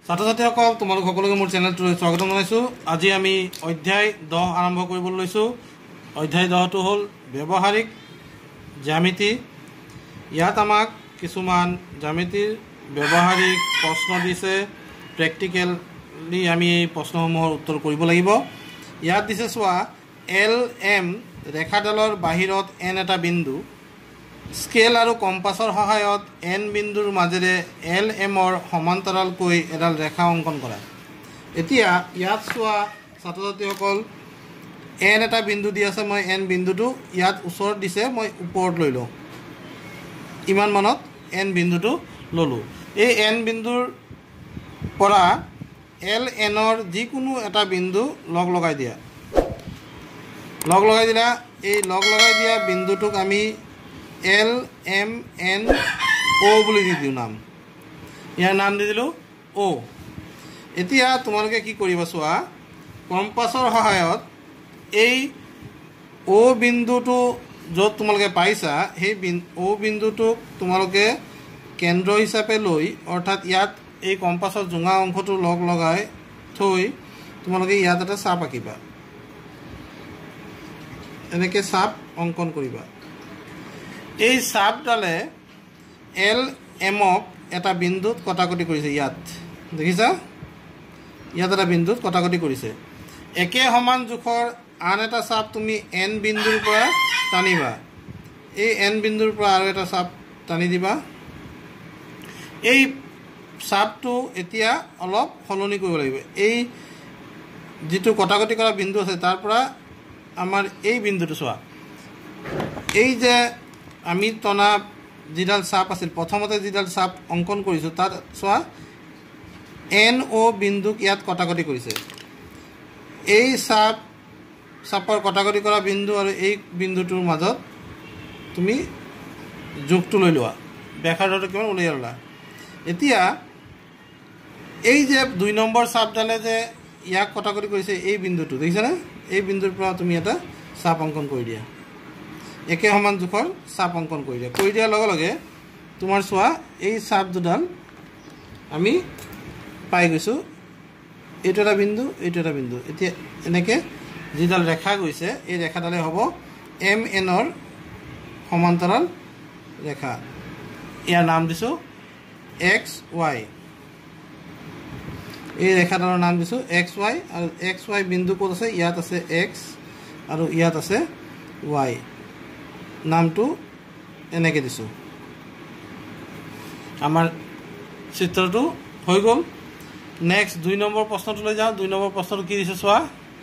ছাত্ৰ ছাত্ৰীসকল তোমালোক সকলোকে মোৰ চেনেলটোলৈ স্বাগতম জনাইছোঁ। আজি আমি অধ্যায় 10 আৰম্ভ কৰিবলৈ লৈছোঁ। অধ্যায় 10টো হ'ল ব্যৱহাৰিক জ্যামিতি। ইয়াত আমাক কিছুমান জ্যামিতিৰ ব্যৱহাৰিক প্ৰশ্ন দিছে। প্ৰেক্টিকেলি আমি এই প্ৰশ্নসমূহৰ উত্তৰ কৰিব লাগিব। ইয়াত দিছে চোৱা, LM ৰেখাডালৰ বাহিৰত N এটা বিন্দু, স্কেল আৰু কম্পাছৰ সহায়ত N বিন্দুৰ মাজেৰে LMৰ সমান্তৰালকৈ এডাল ৰেখা অংকন কৰা। এতিয়া ইয়াত চোৱা ছাত্ৰ ছাত্ৰীসকল, N এটা বিন্দু দি আছে, মই N বিন্দুটো ইয়াত ওচৰত দিছে, মই ওপৰত লৈ লওঁ। ইমান মানত N বিন্দুটো ল'লোঁ। এই N বিন্দুৰ পৰা LNৰ যিকোনো এটা বিন্দু লগ লগাই দিয়া। লগ লগাই দিলা। এই লগ লগাই দিয়া বিন্দুটোক আমি LMNO বুলি দি দিওঁ নাম। ইয়াৰ নাম দি দিলোঁ O। এতিয়া তোমালোকে কি কৰিবা চোৱা, কম্পাছৰ সহায়ত এই O বিন্দুটো য'ত তোমালোকে পাইছা, সেই O বিন্দুটোক তোমালোকে কেন্দ্ৰ হিচাপে লৈ, অৰ্থাৎ ইয়াত এই কম্পাছৰ জোঙা অংশটো লগ লগাই থৈ তোমালোকে ইয়াত এটা চাপ আঁকিবা। এনেকৈ চাপ অংকন কৰিবা। এই চাপডালে LMক এটা বিন্দুত কটাকটি কৰিছে। ইয়াত দেখিছা, ইয়াত এটা বিন্দুত কটাকটি কৰিছে। একে সমান জোখৰ আন এটা চাপ তুমি N বিন্দুৰ পৰা টানিবা। এই N বিন্দুৰ পৰা আৰু এটা চাপ টানি দিবা। এই চাপটো এতিয়া অলপ সলনি কৰিব লাগিব। এই যিটো কটাকটি কৰা বিন্দু আছে তাৰ পৰা আমাৰ এই বিন্দুটো চোৱা, এই যে আমি টনা যিডাল চাপ আছিল, প্ৰথমতে যিডাল চাপ অংকন কৰিছোঁ, তাত চোৱা NO বিন্দুক ইয়াত কটাকটি কৰিছে। এই চাপৰ কটাকটি কৰা বিন্দু আৰু এই বিন্দুটোৰ মাজত তুমি জোখটো লৈ লোৱা। ব্যাসাৰ্ধটো কিমান উলিয়াই ল'লা। এতিয়া এই যে 2 নম্বৰ চাপডালে যে ইয়াক কটাকটি কৰিছে, এই বিন্দুটো দেখিছানে, এই বিন্দুৰ পৰা তুমি এটা চাপ অংকন কৰি দিয়া। একে সমান জোখৰ চাপ অংকন কৰি দিয়া। কৰি দিয়াৰ লগে লগে তোমাৰ চোৱা, এই চাপ দুডাল আমি পাই গৈছোঁ। এইটো এটা বিন্দু, এইটো এটা বিন্দু। এতিয়া এনেকৈ যিডাল ৰেখা গৈছে, এই ৰেখাডালে হ'ব MNৰ সমান্তৰাল ৰেখা। ইয়াৰ নাম দিছোঁ XY। এই ৰেখাডালৰ নাম দিছোঁ XY। আৰু XY বিন্দু ক'ত আছে? ইয়াত আছে X আৰু ইয়াত আছে Y। নামটো এনেকৈ দিছোঁ। আমাৰ চিত্ৰটো হৈ গ'ল। নেক্সট 2 নম্বৰ প্ৰশ্নটোলৈ যাওঁ। 2 নম্বৰ প্ৰশ্নটো কি দিছে চোৱা,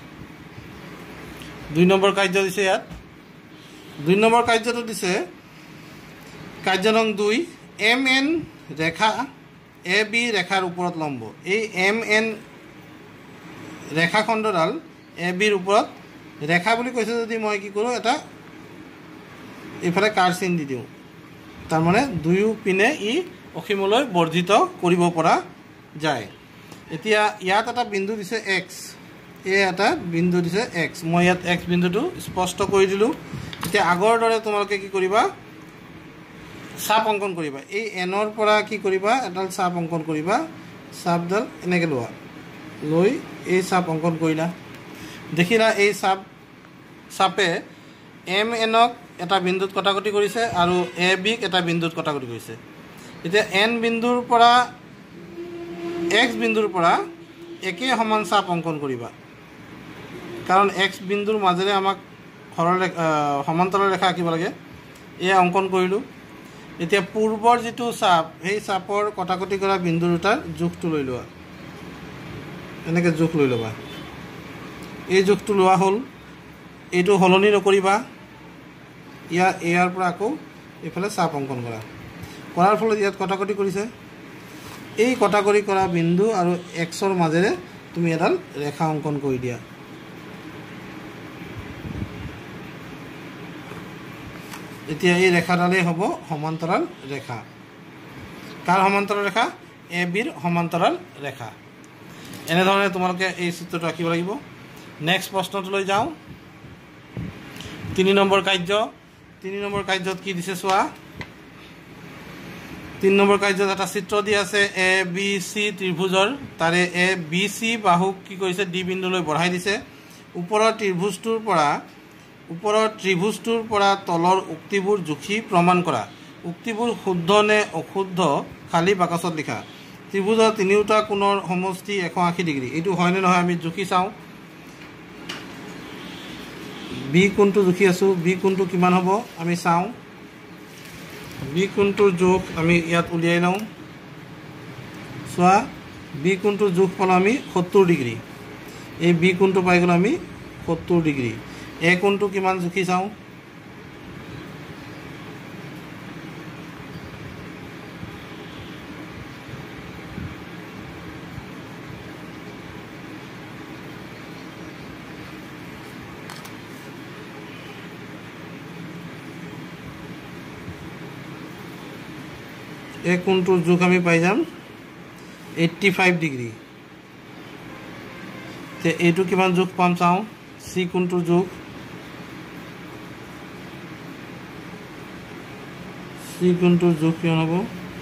2 নম্বৰ কাৰ্য দিছে ইয়াত। 2 নম্বৰ কাৰ্যটো দিছে কাৰ্য নং 2, MN ৰেখা AB ৰেখাৰ ওপৰত লম্ব। এই MN ৰেখাখণ্ডডাল ABৰ ওপৰত ৰেখা বুলি কৈছে যদি মই কি কৰোঁ, এটা এইফালে কাৰ চিন দি দিওঁ। তাৰমানে দুয়ো পিনে ই অসীমলৈ বৰ্ধিত কৰিব পৰা যায়। এতিয়া ইয়াত এটা বিন্দু দিছে X, এই এটা বিন্দু দিছে X। মই ইয়াত X বিন্দুটো স্পষ্ট কৰি দিলোঁ। এতিয়া আগৰ দৰে তোমালোকে কি কৰিবা, চাপ অংকন কৰিবা। এই Nৰ পৰা কি কৰিবা, এডাল চাপ অংকন কৰিবা। চাপডাল এনেকৈ লোৱা, লৈ এই চাপ অংকন কৰিলা। দেখিলা এই চাপে MNক এটা বিন্দুত কটাকটি কৰিছে আৰু ABক এটা বিন্দুত কটাকটি কৰিছে। এতিয়া N বিন্দুৰ পৰা X বিন্দুৰ পৰা একে সমান চাপ অংকন কৰিবা, কাৰণ X বিন্দুৰ মাজেৰে আমাক সমান্তৰাল ৰেখা আঁকিব লাগে। এয়া অংকন কৰিলোঁ। এতিয়া পূৰ্বৰ যিটো চাপ, সেই চাপৰ কটাকটি কৰা বিন্দু দুটাৰ জোখটো লৈ লোৱা। এনেকৈ জোখ লৈ ল'বা। এই জোখটো লোৱা হ'ল। এইটো সলনি নকৰিবা। ইয়াৰ পৰা আকৌ এইফালে চাপ অংকন কৰা। কৰাৰ ফলত ইয়াত কটাকটি কৰিছে। এই কটাকটি কৰা বিন্দু আৰু Xৰ মাজেৰে তুমি এডাল ৰেখা অংকন কৰি দিয়া। এতিয়া এই ৰেখাডালেই হ'ব সমান্তৰাল ৰেখা। কাৰ সমান্তৰাল ৰেখা? ABৰ সমান্তৰাল ৰেখা। এনেধৰণে তোমালোকে এই চিত্ৰটো আঁকিব লাগিব। নেক্সট প্ৰশ্নটোলৈ যাওঁ। 3 নম্বৰ কাৰ্য। 3 নম্বৰ কাৰ্যত কি দিছে চোৱা, 3 নম্বৰ কাৰ্যত এটা চিত্ৰ দি আছে ABC ত্ৰিভুজৰ তাৰে ABC বাহুক কি কৰিছে D বিন্দুলৈ বঢ়াই দিছে ওপৰৰ ত্ৰিভুজটোৰ পৰা তলৰ উক্তিবোৰ জুখি প্ৰমাণ কৰা উক্তিবোৰ শুদ্ধ নে অশুদ্ধ খালি বাকচত লিখা ত্ৰিভুজৰ তিনিওটা কোণৰ সমষ্টি 180 ডিগ্ৰী এইটো হয় নে নহয় আমি জুখি চাওঁ B কোণটো জুখি আছো B কোণটো কিমান হ'ব আমি চাওঁ B কোণটোৰ জোখ আমি ইয়াত উলিয়াই লওঁ চোৱা B কোণটোৰ জোখ পালো আমি 70 ডিগ্ৰী এই B কোণটো পাই গ'লো আমি 70 ডিগ্ৰী A কোণটো কিমান জুখি চাওঁ A কোণটোৰ জোখ আমি পাই যাম 85 ডিগ্ৰী তে এইটো কিমান জোখ পাম চাওঁ C কোণটোৰ জোখ C কোণটোৰ জোখ কিমান হ'ব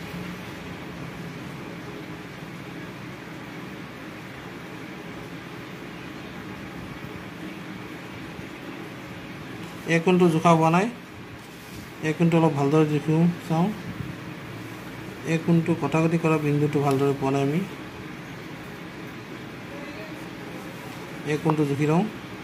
A কোণটো জোখা হোৱা নাই A কোণটো অলপ ভালদৰে জোখো চাওঁ A কোণটো কটাকটি কৰা বিন্দুটো ভালদৰে পোৱা নাই আমি A কোণটো জুখি লওঁ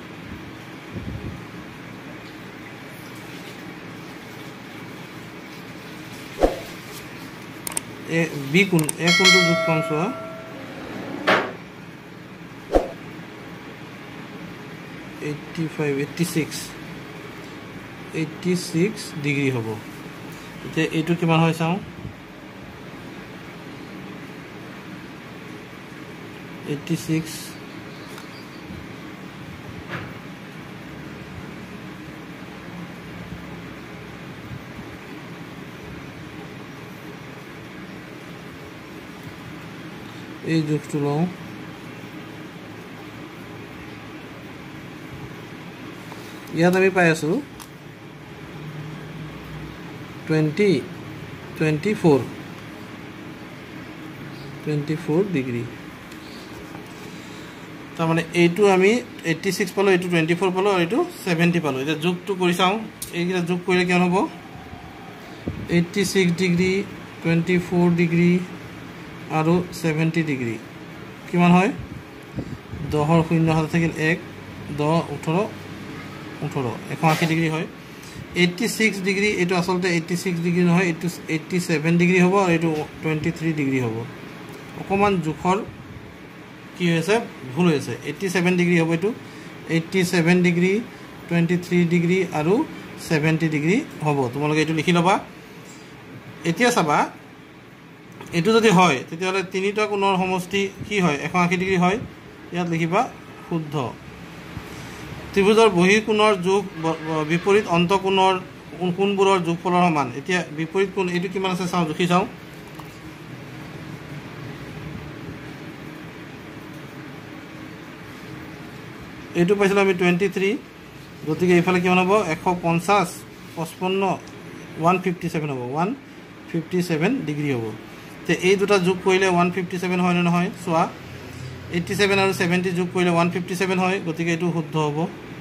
B কোণ A কোণটো জোখ পাম চোৱা 86 ডিগ্ৰী হ'ব এতিয়া এইটো কিমান হয় চাওঁ 86 এই জোখটো লওঁ ইয়াত আমি পাই আছো 24 ডিগ্ৰী তাৰ মানে এইটো আমি 86 পালো এইটো 24 পালো আৰু এইটো 70 পালো এটা যোগটো কৰি চাওঁ এইটা যোগ কৰিলে কিমান হ'ব 86 ডিগ্ৰী 24 ডিগ্ৰী আৰু 70 ডিগ্ৰী কিমান হয় 10 ৰ 0 হাতে থাকিল 1 10 18 180 ডিগ্ৰী হয় 86 ডিগ্ৰী এইটো আসলতে 86 ডিগ্ৰী নহয় এইটো 87 ডিগ্ৰী হ'ব আৰু এইটো 23 ডিগ্ৰী হ'ব অকমান জোখৰ কি হৈছে ভুল হৈছে 87 ডিগ্ৰী হ'ব এইটো 87 ডিগ্ৰী 23 ডিগ্ৰী আৰু 70 ডিগ্ৰী হ'ব তোমালোকে এইটো লিখি লবা এতিয়া চাবা এইটো যদি হয় তেতিয়াহলে তিনিটা কোণৰ সমষ্টি কি হয় 180 ডিগ্ৰী হয় ইয়াত লিখিবা শুদ্ধ ত্ৰিভুজৰ বহি কোণৰ যোগ বিপৰীত অন্তঃকোণৰ কোণবোৰৰ যোগফলৰ সমান এতিয়া বিপৰীত কোণ এইটো কিমান আছে চাওঁ জুখি চাওঁ এইটো পাইছিলো আমি 23 গতিকে এইফালে কিমান হ'ব 150 55 157 হ'ব 157 ডিগ্ৰী হ'ব তে এই দুটা যোগ কৰিলে 157 হয় নে নহয় চোৱা 87 আৰু 70 যোগ কৰিলে 157 হয় গতিকে এইটো শুদ্ধ হ'ব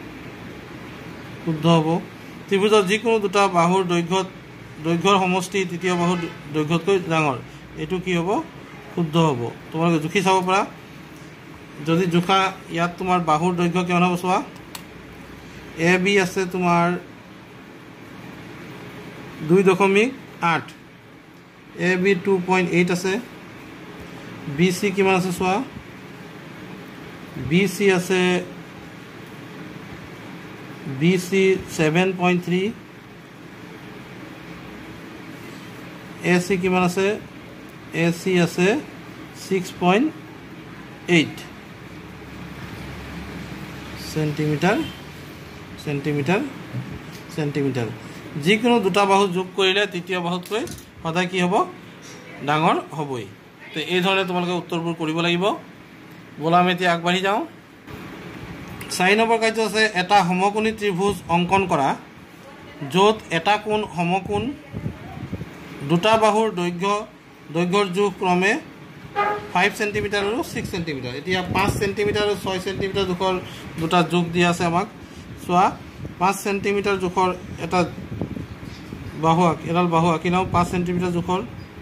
ত্ৰিভুজৰ যিকোনো দুটা বাহুৰ দৈৰ্ঘ্যৰ সমষ্টি তৃতীয় বাহুৰ দৈৰ্ঘ্যতকৈ ডাঙৰ এইটো কি হ'ব শুদ্ধ হ'ব তোমালোকে জুখি চাব পাৰা যদি জুখা ইয়াত তোমাৰ বাহুৰ দৈৰ্ঘ্য কিমান হ'ব চোৱা AB আছে তোমাৰ 2.8 AB 2.8 আছে BC কিমান আছে চোৱা BC আছে BC 7.3 AC কিমান আছে AC আছে 6.8 সেন্টিমিটার যিকোনো দুটা বাহু যোগ কৰিলে তৃতীয় বাহুতকৈ সদায় কি হ'ব ডাঙৰ হ'বই তো এই ধৰণে তোমালোকে উত্তৰবোৰ কৰিব লাগিব বলা আমি এতিয়া আগবাঢ়ি যাওঁ 4 নম্বৰ কাৰ্য আছে এটা সমকোণী ত্ৰিভুজ অংকন কৰা য'ত এটা কোণ সমকোণ দুটা বাহুৰ দৈৰ্ঘ্যৰ জোখ ক্ৰমে 5 সেন্টিমিটাৰ আৰু 6 সেন্টিমিটাৰ এতিয়া 5 সেন্টিমিটাৰ আৰু 6 সেন্টিমিটাৰ জোখৰ দুটা জোখ দিয়া আছে আমাক চোৱা 5 সেন্টিমিটাৰ জোখৰ এটা এডাল বাহু আঁকি লওঁ 5 সেন্টিমিটাৰ জোখৰ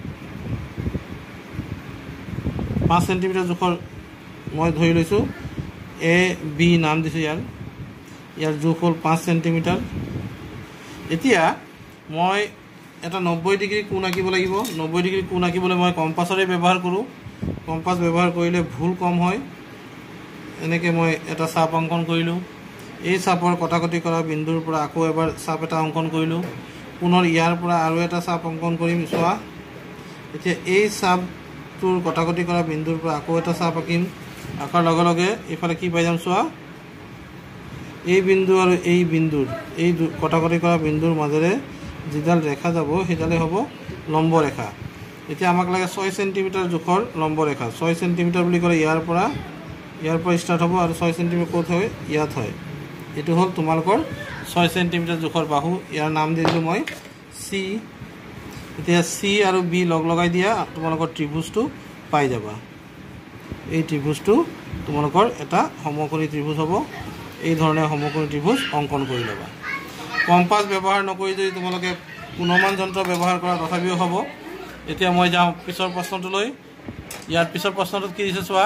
5 সেন্টিমিটাৰ জোখৰ মই ধৰি লৈছোঁ এ বি নাম দিছোঁ ইয়াৰ জোখ হ'ল 5 সেন্টিমিটাৰ এতিয়া মই এটা 90 ডিগ্ৰী কোণ আঁকিব লাগিব 90 ডিগ্ৰী কোণ আঁকিবলৈ মই কম্পাছৰে ব্যৱহাৰ কৰোঁ কম্পাছ ব্যৱহাৰ কৰিলে ভুল কম হয় এনেকৈ মই এটা চাপ অংকন কৰিলোঁ এই চাপৰ কটাকটি কৰা বিন্দুৰ পৰা আকৌ এবাৰ চাপ এটা অংকন কৰিলোঁ পুনৰ ইয়াৰ পৰা আৰু এটা চাপ অংকন কৰিম চোৱা এতিয়া এই চাপটোৰ কটাকটি কৰা বিন্দুৰ পৰা আকৌ এটা চাপ আঁকিম আঁকাৰ লগে লগে এইফালে কি পাই যাম চোৱা এই বিন্দু আৰু এই বিন্দুৰ এই কটাকটি কৰা বিন্দুৰ মাজেৰে যিডাল ৰেখা যাব সেইডালে হ'ব লম্ব ৰেখা এতিয়া আমাক লাগে 6 সেন্টিমিটাৰ জোখৰ লম্ব ৰেখা 6 সেন্টিমিটাৰ বুলি ক'লে ইয়াৰ পৰা ষ্টাৰ্ট হ'ব আৰু 6 সেন্টিমিটাৰ ক'ত হয় ইয়াত হয় এইটো হ'ল তোমালোকৰ 6 সেন্টিমিটাৰ জোখৰ বাহু ইয়াৰ নাম দিলোঁ মই চি এতিয়া চি আৰু বি লগাই দিয়া তোমালোকৰ ত্ৰিভুজটো পাই যাবা এই ত্ৰিভুজটো তোমালোকৰ এটা সমকোণী ত্ৰিভুজ হ'ব এই ধৰণে সমকোণী ত্ৰিভুজ অংকন কৰি ল'বা কম্পাছ ব্যৱহাৰ নকৰি যদি তোমালোকে পুনৰ্মান যন্ত্ৰ ব্যৱহাৰ কৰা তথাপিও হ'ব এতিয়া মই যাওঁ পিছৰ প্ৰশ্নটোলৈ ইয়াৰ পিছৰ প্ৰশ্নটোত কি দিছে চোৱা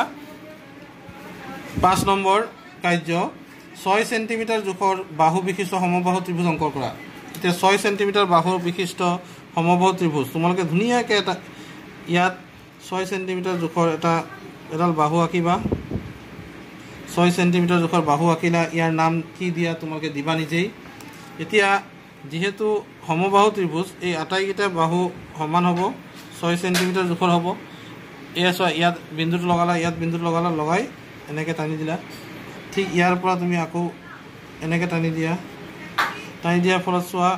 5 নম্বৰ কাৰ্য 6 সেন্টিমিটাৰ জোখৰ বাহু বিশিষ্ট সমবাহু ত্ৰিভুজ অংকন কৰা এতিয়া 6 সেন্টিমিটাৰ বাহু বিশিষ্ট সমবাহু ত্ৰিভুজ তোমালোকে ধুনীয়াকৈ এটা ইয়াত 6 সেন্টিমিটাৰ জোখৰ এডাল বাহু আঁকিবা 6 সেন্টিমিটাৰ জোখৰ বাহু আঁকিলা ইয়াৰ নাম কি দিয়া তোমালোকে দিবা নিজেই এতিয়া যেহেতু সমবাহু ত্ৰিভুজ এই আটাইকেইটা বাহু সমান হ'ব 6 সেন্টিমিটাৰ জোখৰ হ'ব এয়া চোৱা ইয়াত বিন্দুটো লগালা ইয়াত বিন্দুটো লগাই এনেকৈ টানি দিলা ঠিক ইয়াৰ পৰা তুমি আকৌ এনেকৈ টানি দিয়াৰ ফলত চোৱা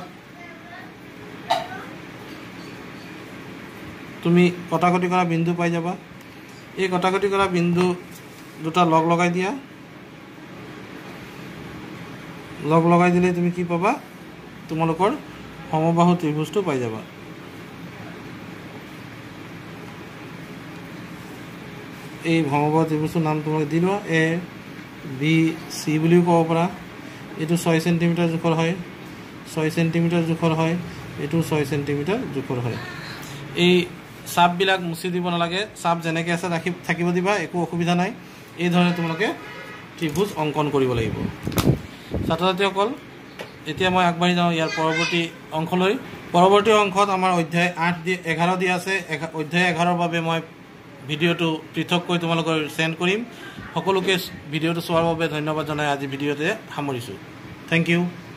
তুমি কটাকটি কৰা বিন্দু পাই যাবা এই কটাকটি কৰা বিন্দু দুটা লগাই দিয়া লগাই দিলে তুমি কি পাবা তোমালোকৰ সমবাহু ত্ৰিভুজটো পাই যাবা এই সমবাহু ত্ৰিভুজটোৰ নাম তোমালোকে দি লোৱা এ বি চি বুলিও ক'ব পাৰা এইটো 6 সেন্টিমিটাৰ জোখৰ হয় 6 সেন্টিমিটাৰ জোখৰ হয় এইটো 6 সেন্টিমিটাৰ জোখৰ হয় এই চাপবিলাক মুচি দিব নালাগে চাপ যেনেকৈ আছে থাকিব দিবা একো অসুবিধা নাই এই ধৰণে তোমালোকে ত্ৰিভুজ অংকন কৰিব লাগিব ছাত্ৰ ছাত্ৰীসকল এতিয়া মই আগবাঢ়ি যাওঁ ইয়াৰ পৰৱৰ্তী অংশলৈ পৰৱৰ্তী অংশত আমাৰ অধ্যায় 11 দিয়া আছে অধ্যায় 11ৰ বাবে মই ভিডিঅ'টো পৃথককৈ তোমালোকৰ চেণ্ড কৰিম সকলোকে ভিডিঅ'টো চোৱাৰ বাবে ধন্যবাদ জনাই আজি ভিডিঅ'তে সামৰিছোঁ থেংক ইউ